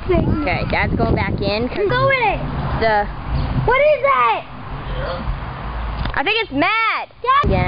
thing. Okay, Dad's going back in. Go in it. The... What is that? I think it's Matt. Dad. Yeah.